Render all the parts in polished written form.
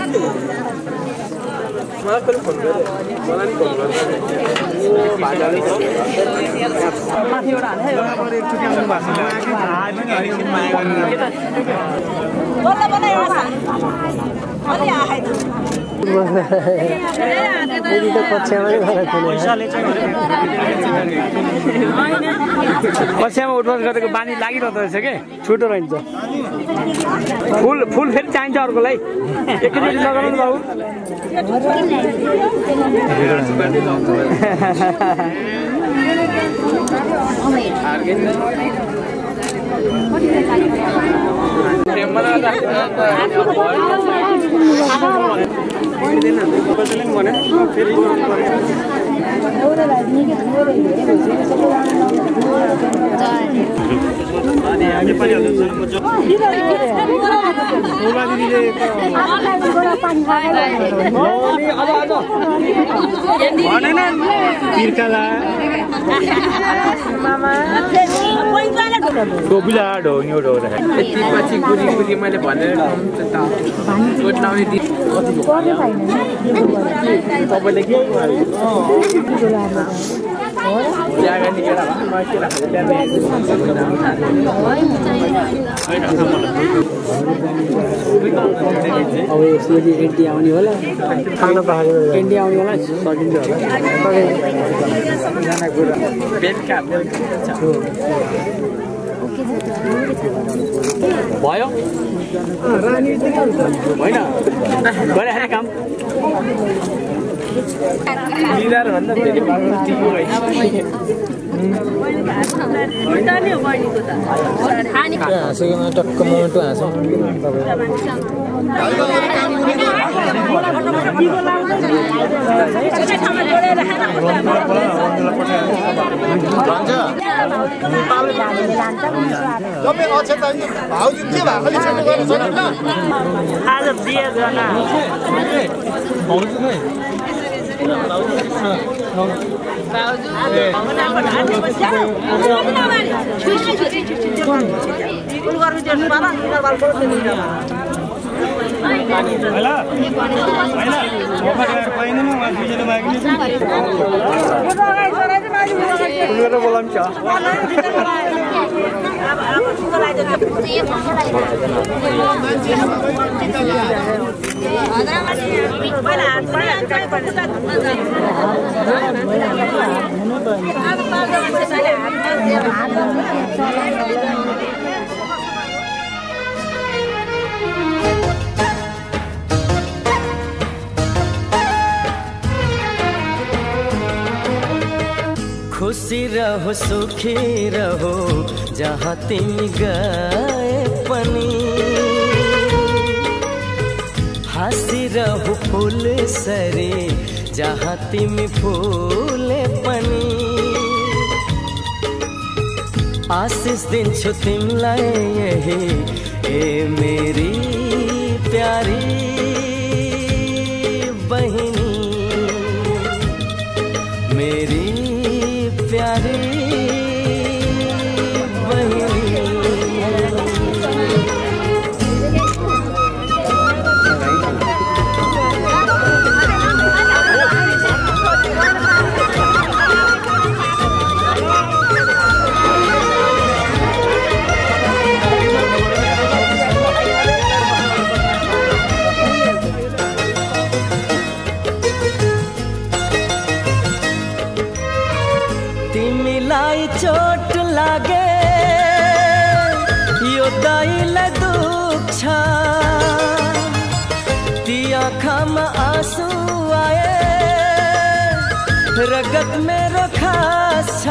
कक्षामा उठबस गरेको बानी लागिरहेको रहेछ के छुटो रहन्छ फुल फुल फेरि चाहिन्छ अर्कोलाई एकैचोटि लगाउनु बाबु मैले भनेर तपाईँले के जागा निकेर अब यसरी एन्टी आउने होला खाना पाएको एन्टी आउने होला सकिन्छ होला बेलका भयो होइन गरिहाल्ने काम लिडर भन्दा फेरि टिको हाँसेकोमा टक्क मोटो हाँसौँ आज बिहे गर्न खुशी रहो सुखी रहो जहाँ तिमी गए पनि हाँसी रहो फूल सरी जहाँ तिमी फूले पनि आशीष दिन्छु तिमीलाई यही ए मेरी प्यारी बहिनी मेरी प्यारी तिमीलाई चोट लागे यो दाइलाई दुख छ ती आँखामा आँसु आए रगत मेरो खास छ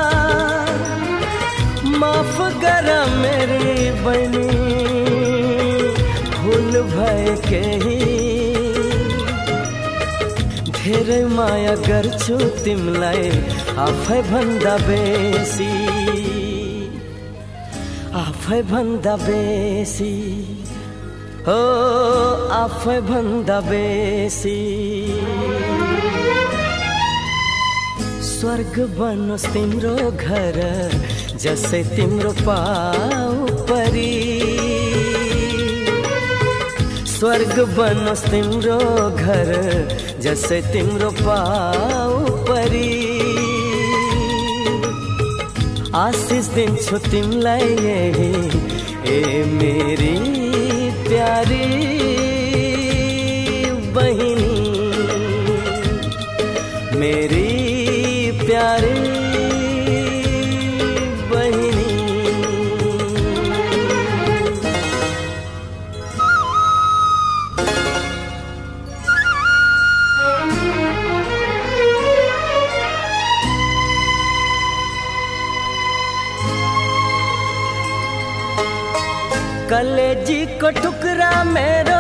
माफ गर मेरी बहिनी भुल भए केही धेरै माया गर्छु तिमीलाई आफै भन्दा बेसी आफै भन्दा बेसी हो आफै भन्दा बेसी स्वर्ग बनोस् तिम्रो घर जसै तिम्रो पाउ परी स्वर्ग बनोस् तिम्रो घर जसै तिम्रो पाउ परी आशीष दिन्छु तिमीलाई यही ए मेरी प्यारी बहिनी मेरी प्यारी कलेजी को टुकड़ा मेरो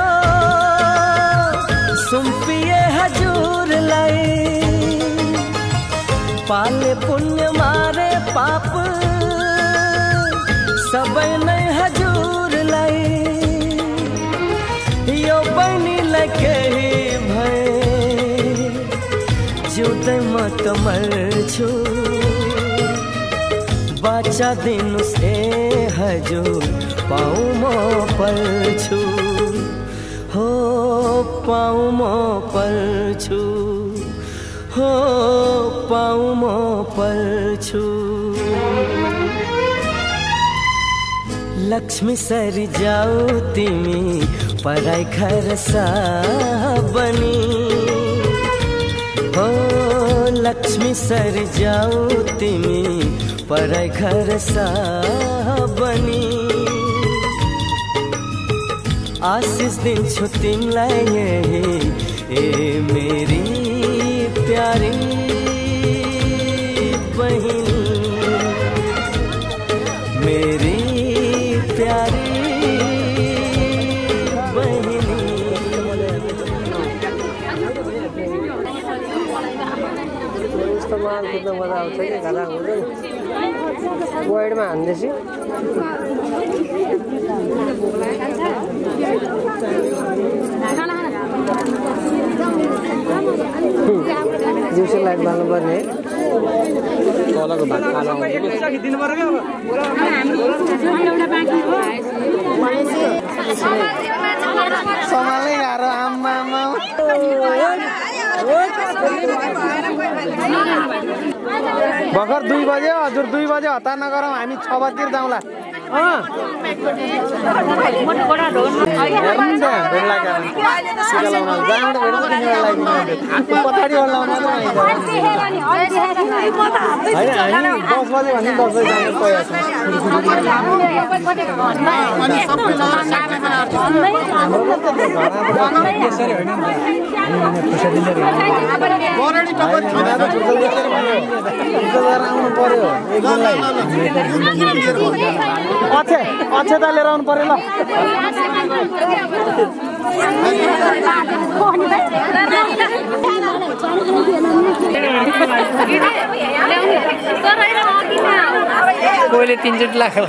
सुम्पिए हजुर लाई पाले पुण्य मारे पाप सबै नै हजुर लाई यो बहिनीलाई केही भए जिउँदै म त मर्छु बाचा दिनुस् ए हजुर पाऊ म पर्छु हो पाऊ म पर्छु हो पाऊ म पर्छु लक्ष्मी सरी जाऊ तिमी पढाइ खरसा बनी हो लक्ष्मी सरी जाऊ तिमी पढाइ खरसा बनी आशीष दिन्छु तिमीलाई यही ए मेरी प्यारी बहिनी मेरी प्यारी बहिनी इस्तेमाल कुद्न मजा आउँछ कि घाटा हुँदैन वाइडमा हान्दैछु दिउँसो लाइट बाल्नुपर्ने तलको भात खाला सम्हाल्नै गाह्रो आम्मा भर्खर 2 बजे हजुर 2 बजे हतार नगरौँ हामी 6 बजेतिर जाउँला आउनु पर्यो अक्षता लिएर आउनु पर्यो ल कोहीले 3 चोटि लाग्छ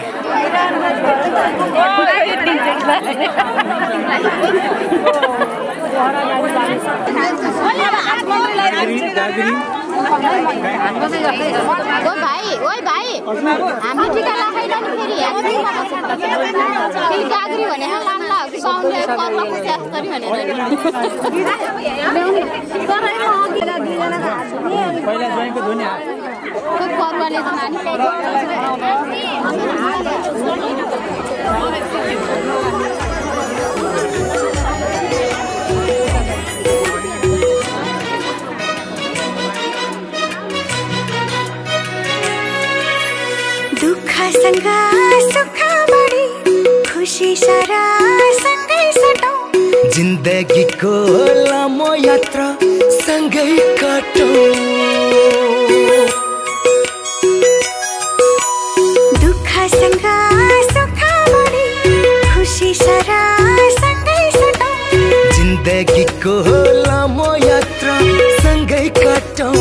ओइ भाइ हामी टिका लगाइरहनु फेरि गाग्री भनेर लाम्ला साउन्डले कर्ला खुस्यास्तरी भनेर पहिला ज्वाइनको धुनी कर्वाले त नानी दुःखसँग सुख बढी खुसी सारा सँगै सटौँ जिन्दगीको लामो यात्रा सँगै काटौँ दुःखसँग सुख बढी खुसी सारा सँगै सटौँ जिन्दगीको लामो यात्रा सँगै काटौँ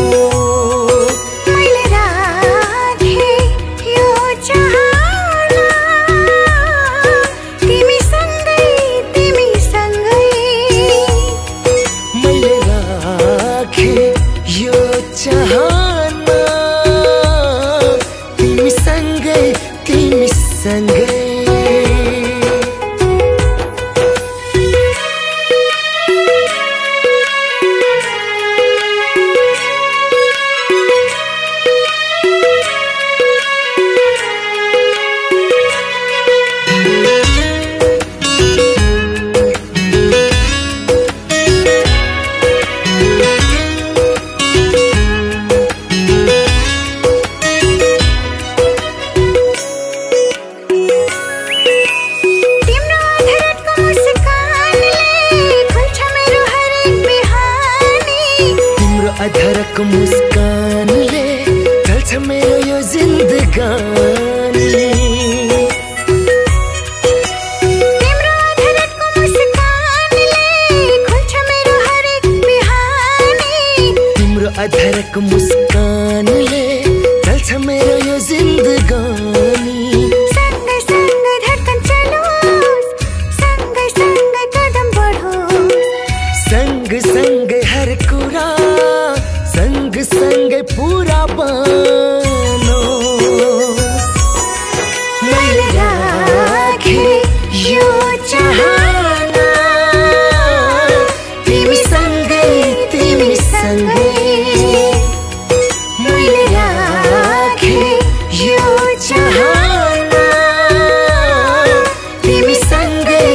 अधरको मुस्कानले चल्छ मेरो यो जिन्दगानी तिम्रो अधरको मुस्कानले खुल्छ मेरो हरेक बिहानी तिम्रो अधरको मुस्कानले चल्छ मेरो यो जिन्दगानी सँगै सँगै धड्कन चलोस् सँगै सँगै कदम बढोस् सँगै सँगै हर कुरा सँगै सँगै पूरा बनोस् मैले राखे यो चाहना तिमी सँगै मैले राखे यो चाहना तिमी सँगै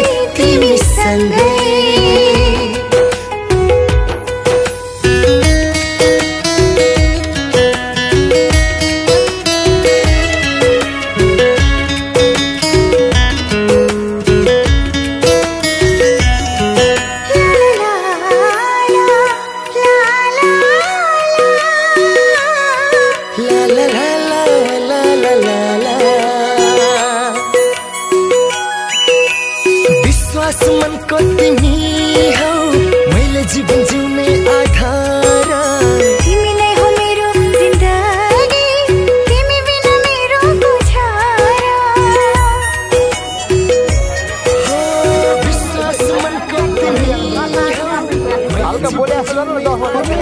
ला ला ला ला ला ला ला विश्वास मनको तिमी हौ मैले जीवन जिउने आधार तिमी नै हो मेरो जिन्दगी तिमी बिना मेरो गुजारा हो विश्वास मनको तिमी हल्का बोले जस्तो गर्नु न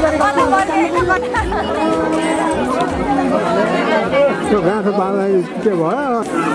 त्यो गाँठो पाल्दा के भयो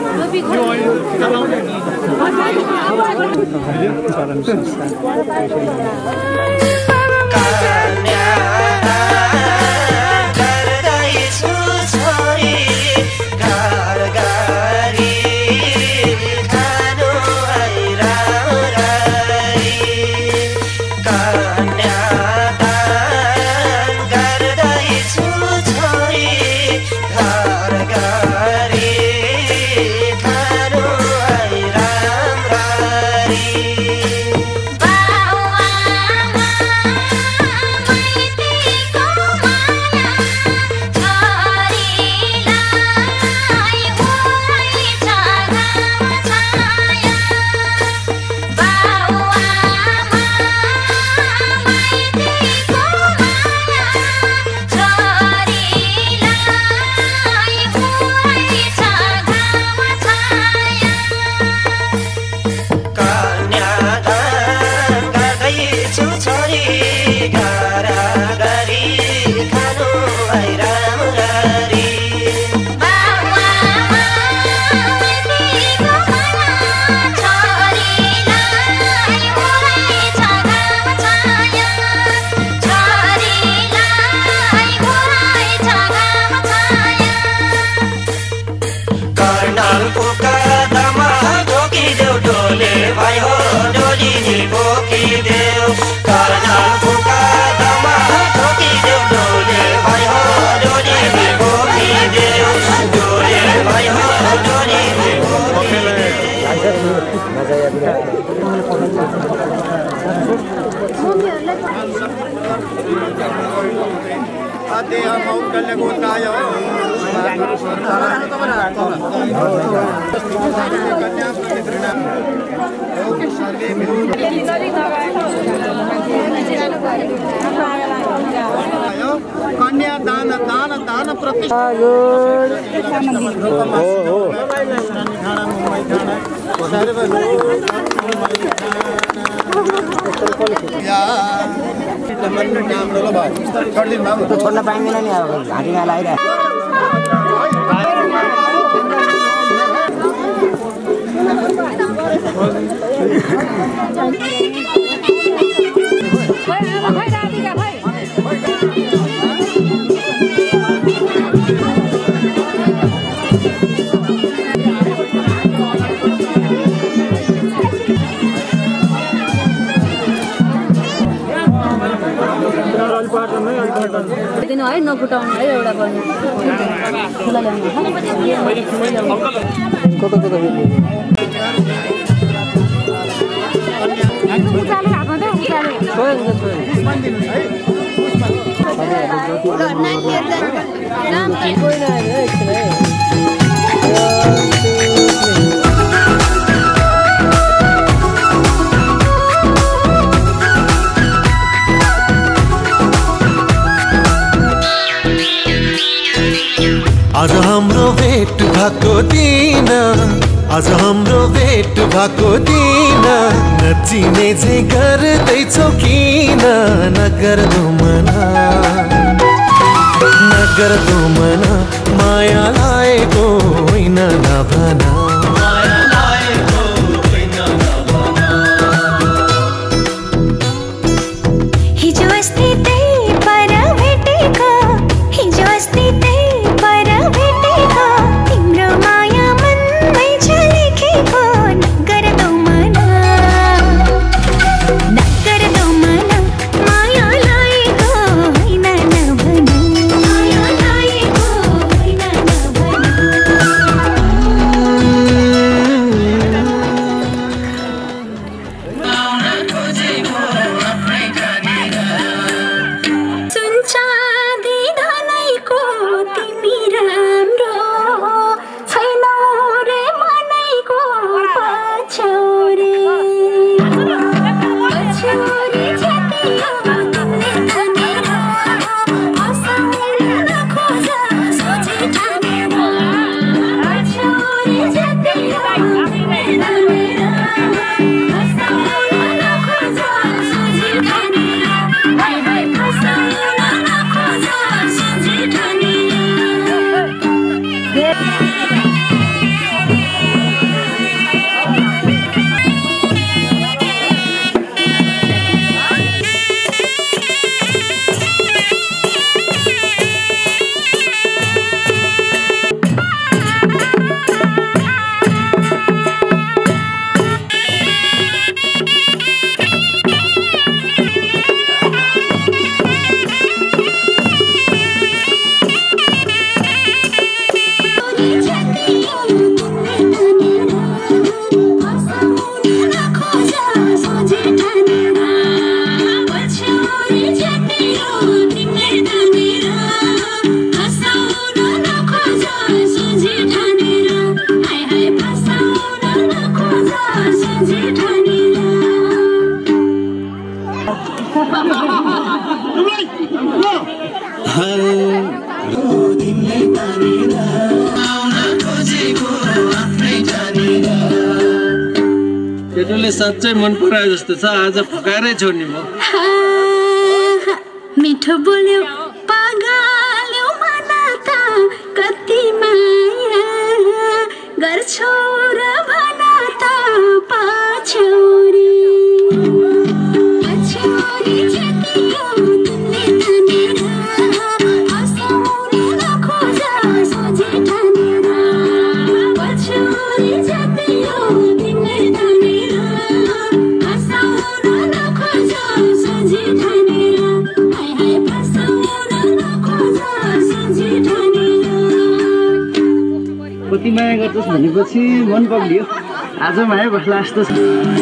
कन्या दान दान दान प्रति छोड्न पाइँदैन नि अब घाँटीमा लगाइरहेको है नफुटाउनु है एउटा गर्नु ठुला ल्याउनु कता कता उचालेर हातमा दे उचालेर कोही नआयो एकछिन है आज हाम्रो भेट भएको दिन आज हाम्रो भेट भएको दिन नचिने चाहिँ गर्दैछौ किन नगर्दो मना माया लागेको होइन नभना हिजो अस्ति त्यही पर भेटेको हिजो अस्ति त्यही पर भेटेको तिम्रो माया मनमै छ लेखेको नगर्दो मना माया लागेको होइन नभना माया लागेको होइन सुन्छ दिनैको तिमी राम्रो छैनौ रे मनैको पछौरे छेतियो तिमीले ठानेर हँसाउन खोज सोझै ठानेर पछौरे छेतियो तिमीले ठानेर हँसाउन खोज सोझै ठानेर हाय हाय हँसाउन खोज सोझै ठानेर केटोले साँच्चै मन परायो जस्तो छ आज फकाएरै छोड्ने म मिठो बोल्यो पागल्यो मना त कति माया गर्छौ र भना त पछौरे छेतियो तिमीले ठानेर हँसाउन खोज सोझै ठानेर पछौरे छेतियो तिमीले ठानेर हँसाउन खोज सोझै ठानेर हाय हाय हँसाउन खोज सोझै ठानेर कति माया गर्छस् भनेपछि मन पग्लियो आज माया बस्ला जस्तो छ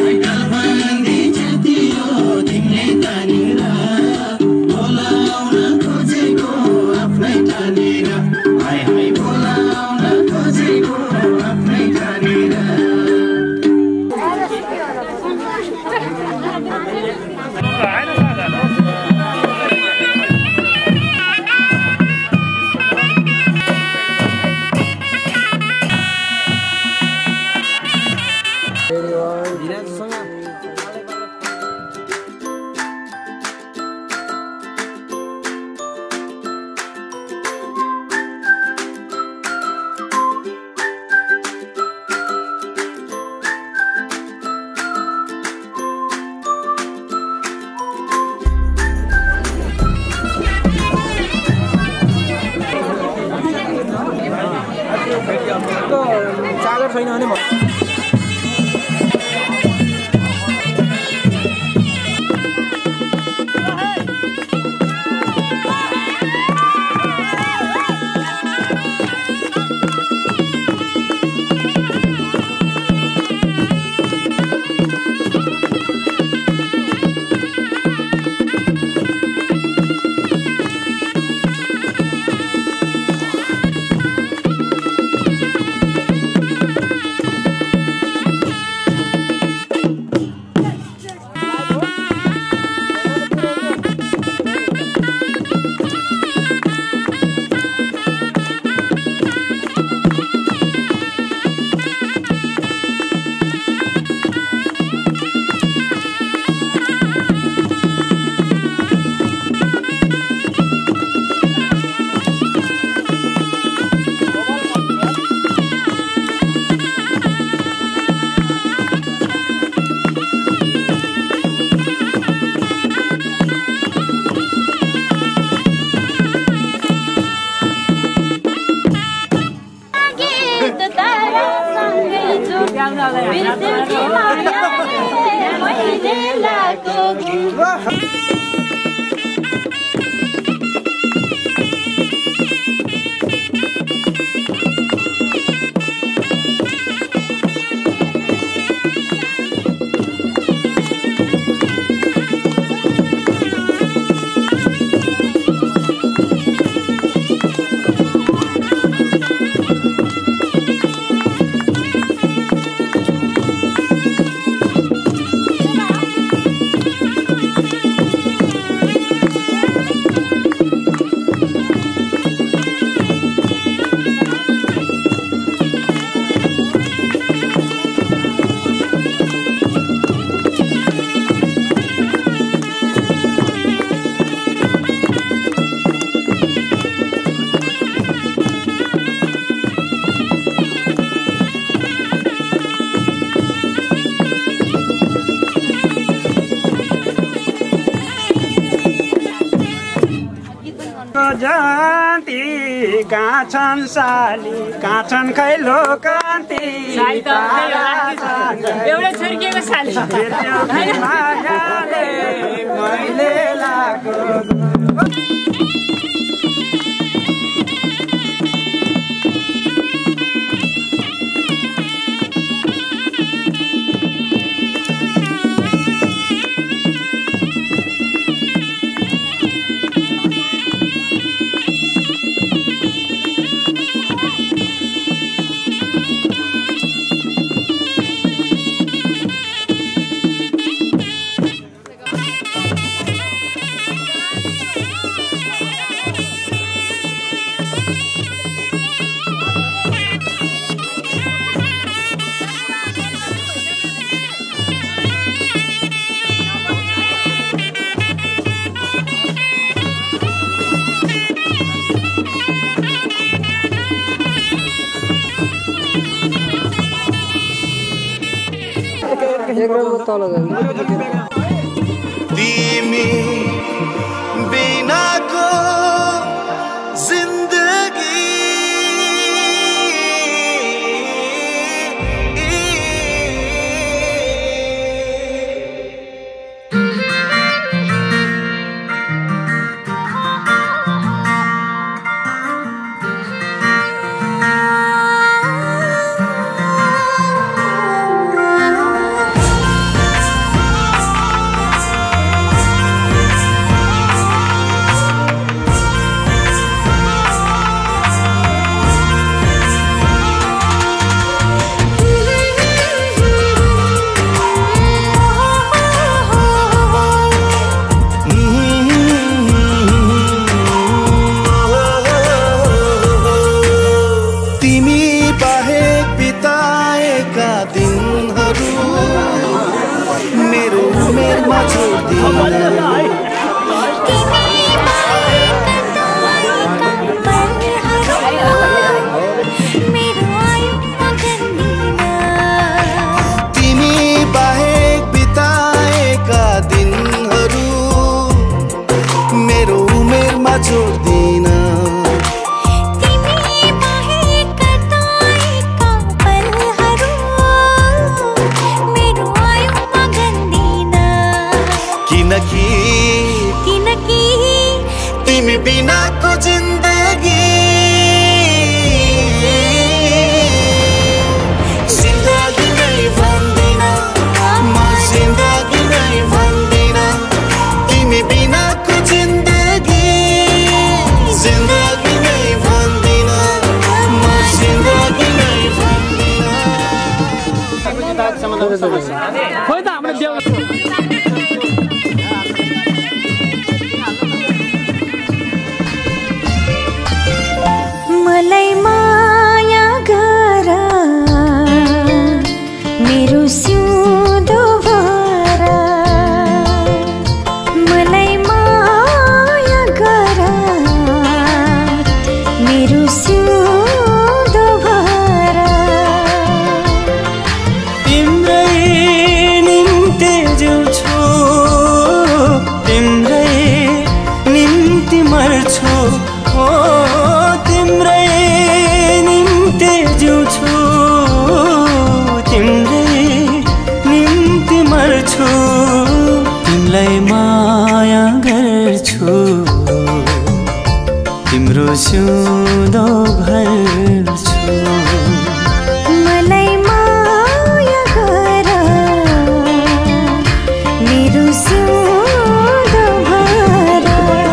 चार्जर छैन भने जन्ती कहाँ छन् साली कहाँ छन् खैलो कान्ति एउटा छुर्किएको साली मैले लागो तिमी बिनाको जिन्दगी तिमी बिनाको जिन्दगी जिन्दगी नै भन्दिन म जिन्दगी नै भन्दिन तिमी बिनाको जिन्दगी जिन्दगी नै भन्दिन म जिन्दगी नै भन्दिन। खोइ त हाम्रो देउ माया गर्छु तिम्रो सिउँदो भर्छु मलाई माया गर मेरो सिउँदो भर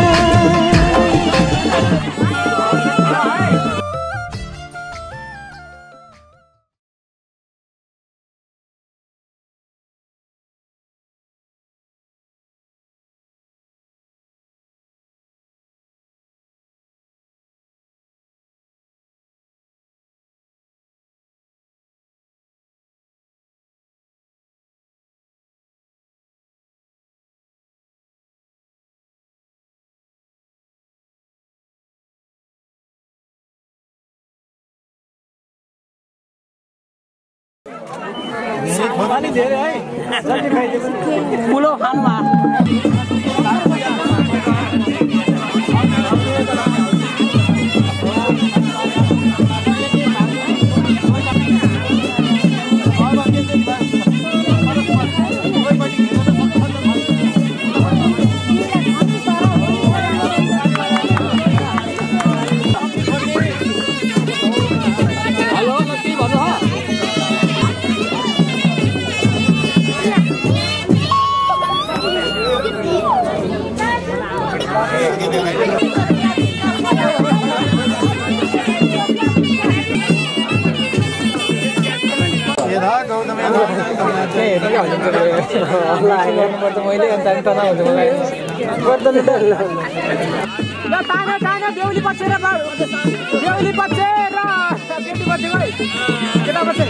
पानी धेरै है जति खाइदिए पनि ठुलो खानुमा बेहुली पछि र बेहुली पछि र बेटी पछि गई केटा पछि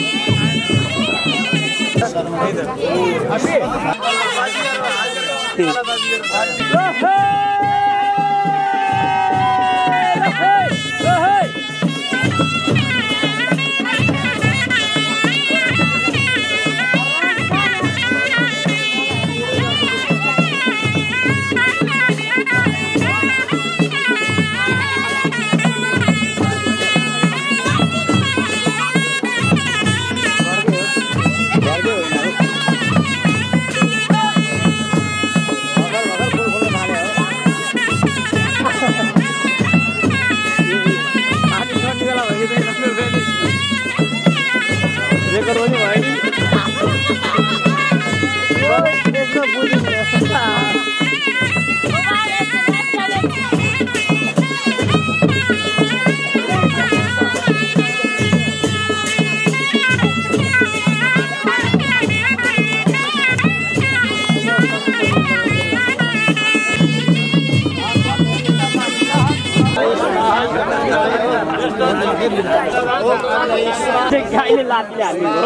गाईले लात्ले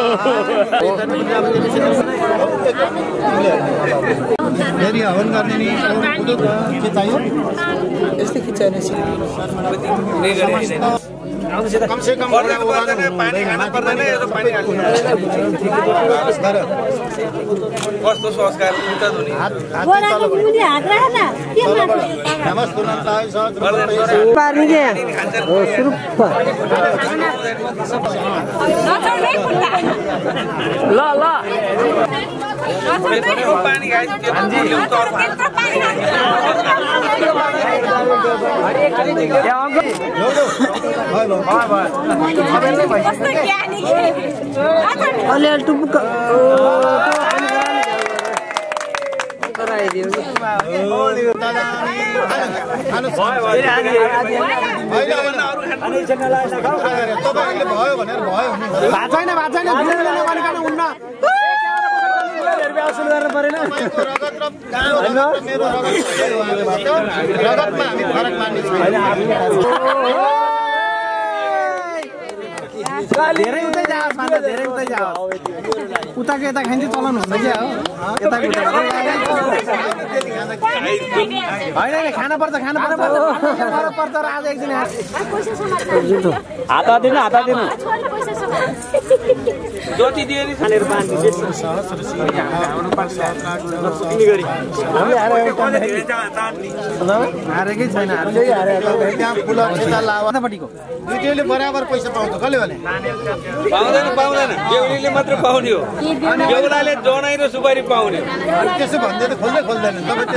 फेरि हवन गर्ने नि के चाहियो यस्तै खिचाउने कम से कम पानी खाना पर्दैन यो त पानी हाल्नु कस्तो संस्कार उता धुनी हात मुनि हात राख न के मार्छ नमस्ते तुरन्त सहज पानी के हो सुरु ल ल पानी खाइ अलिअलि टुपुक्क गराइदियो तपाईहरुले भयो भनेर भयो छैन उन्न सुरु गर्न परेन मेरो रगतमा हामी फरक मान्ने छैन धेरै उतै जाओस् मान्छे धेरै उतै जाओस् उताको यता खान्छ चलन हुन्छ क्या हो यताको उता होइन खाना पर्छ पर्छ र आज एकदिन हात दिनु जति दियो नि खानेर पानी हारेकै छैन दुईटैले बराबर पैसा पाउँछ कसले भने पाउँदैन बेहुलीले मात्र पाउने हो बेहुलाले जनाई र सुपारी पाउने त्यसो भन्दै त खोल्दैन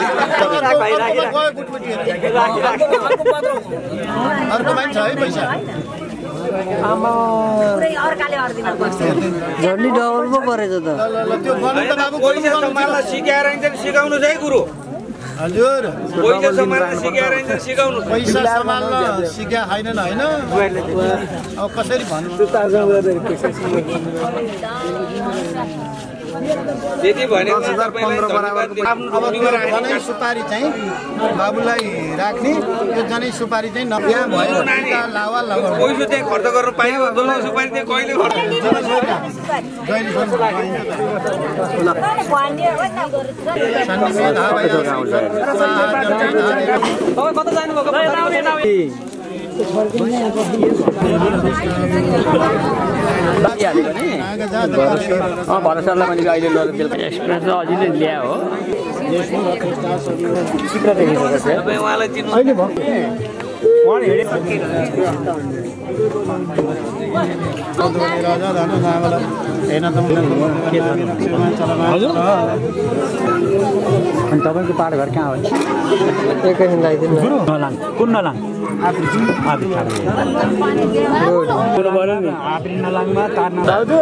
अर्को मान्छे है पैसा झन्डी डबल पो परेछ त त्यो गर्नु त बाबु पैसा सम्हाल्न सिकाएर सिकाउनु चाहिँ गुरु हजुर पैसा सम्हाल्न सिकाएर सिकाउनु पैसा सम्हाल्न सिका छैनन् होइन अब कसरी भन्नु त्यति भनेको जनै सुपारी चाहिँ बाबुलाई राख्ने त्यो जनै सुपारी चाहिँ नयाँ भयो लावा लगाउनु पैसा त्यहाँ खर्च गर्नु पाइयो जनै सुपारी त्यहाँ कहिले कता जानुभएको भरोसालाई मैले अहिले लगेर बेलुका एक्सप्रेस र अझै ल्या हो उहाँलाई चिन्नु अनि तपाईँको पाहाड घर कहाँ हो एकैछिन लगाइदिनु नलाङ कुन नलाङ नलाङमा तार्न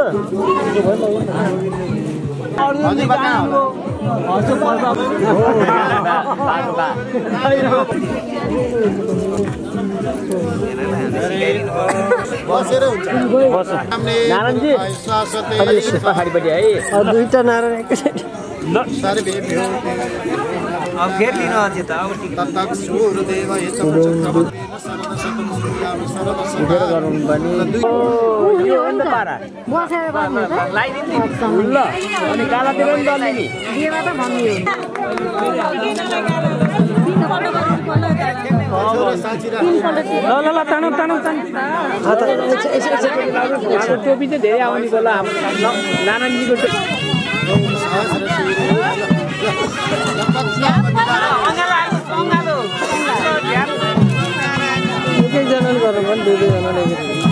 बसेर हुन्छ नारायणजी पछाडिपट्टि है दुईटा नारायण एकैचोटि अब फेरि लिनु अझै त अब टोपी चाहिँ धेरै आउने होला नारायणजीको एकैजनाले गर्नु पनि दुईजनाले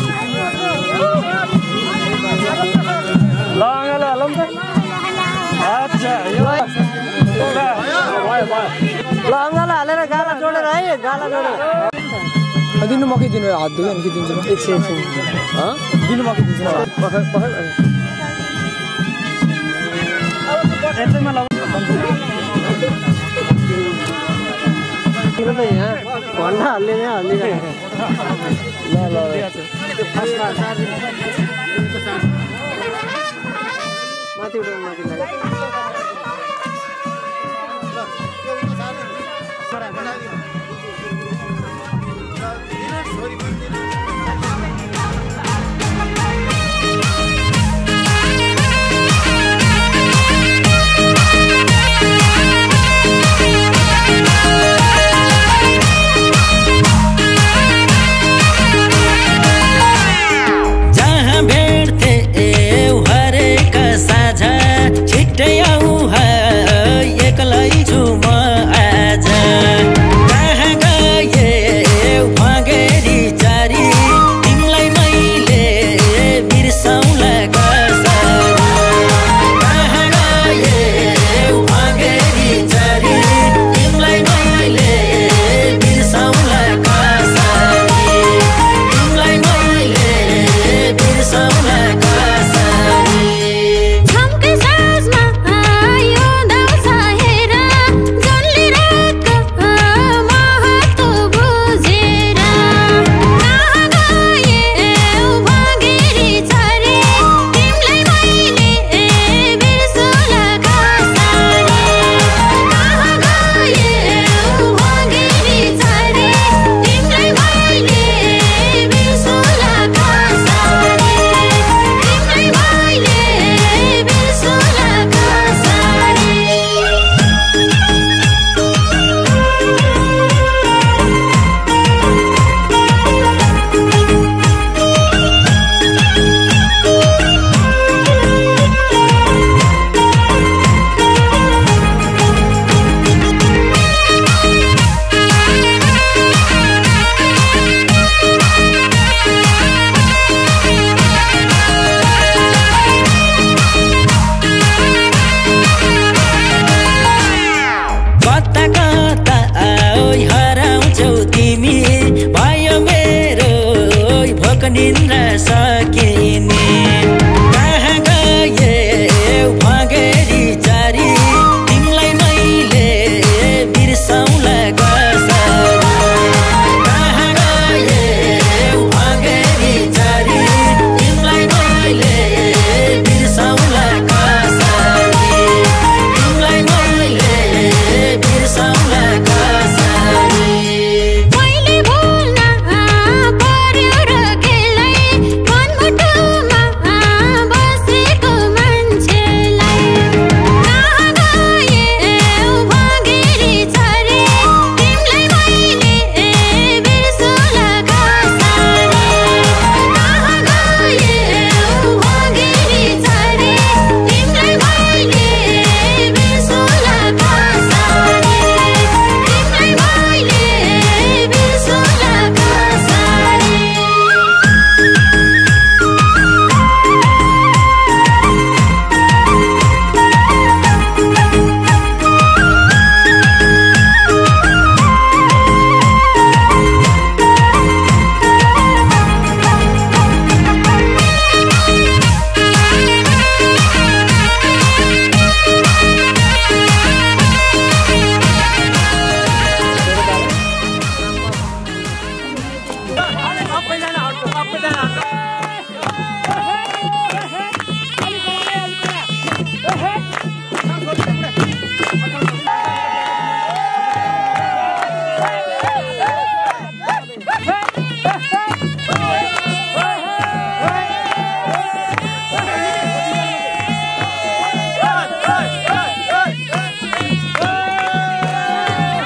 ल अँगालो हलौँ त अच्छा ल अँगालो हालेर गाला जोडेर है गाला जोडेर दिनु मकै दिनु हात धुयो भने के दिन्छु एकछिन दिनु मकै दिन्छु यहाँ भन्दा हाल्ने नै हालिरहेको ल माथि उठाउनु माथि कहाँ गए वहाँ गेरी चारी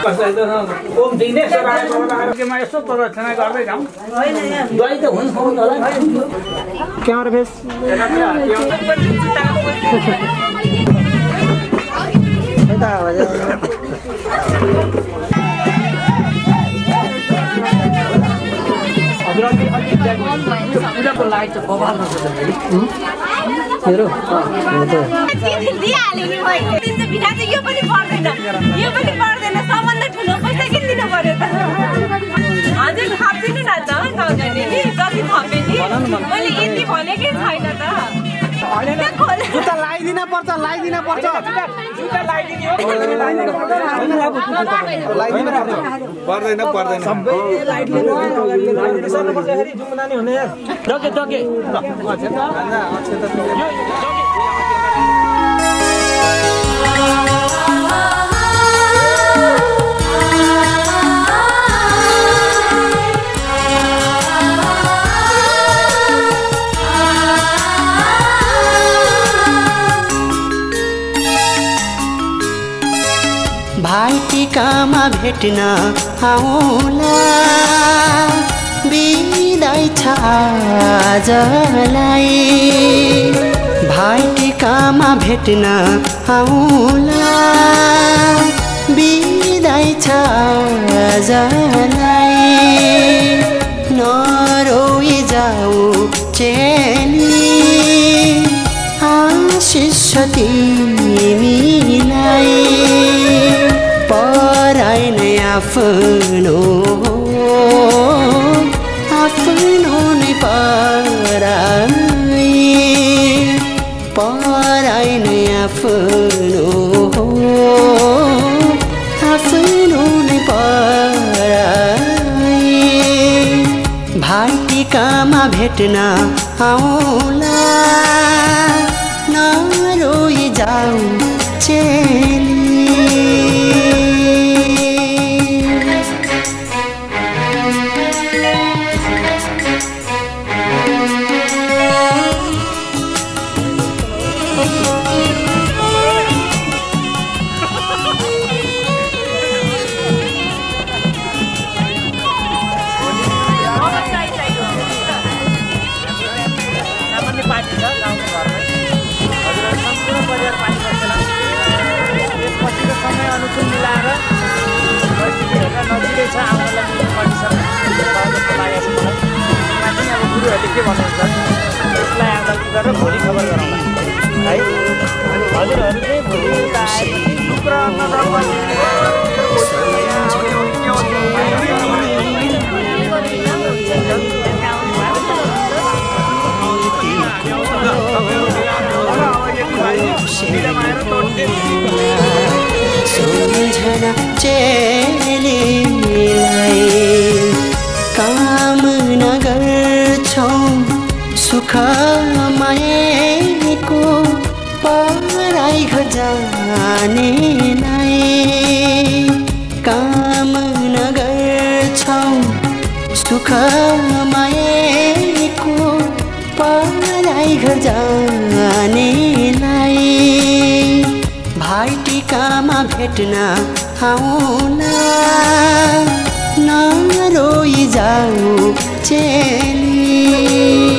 ओम दिनेशमा यसो प्रदर्शना गर्दै जाउँ दही त हुन्छ होला क्यामेरा फेस पूजाको लाइट त बबाल रहेछ हेरो यो पनि पर्दैन सम्बन्ध ठुलो पैसा किन दिनु पर्यो त हजुर थपिदिनु न त नगर्ने नि जति थपे नि मैले यति भनेकै छैन त जुत्ता लगाइदिन पर्छ पर्दैन सबै लाइटले टके भाइटिकामा भेट्न आउला बिदाई छ आजलाई भाइटिकामा भेट्न आउला बिदाई छ आजलाई नरोई जाऊ चेली आशिष तिमीलाई पराई नै आफ्नो नै पराई नै आफ्नो नै पराई भाइटिकामा भेट्न आउला नरोई जाऊ चेली के भन्नुहुन्छ यसलाई आउँदा गरेर भोलि खबर गरौँला है अनि हजुरहरू चाहिँ भोलि शुक्र सम्झना चेलीलाई कामना गर्छौं सुख मायाको पराई घर जाने नै कामना गर्छौं सुख मायाको पराई घर जाने नै भाइटिकामा भेट्न आउला नरोई जाऊ चेली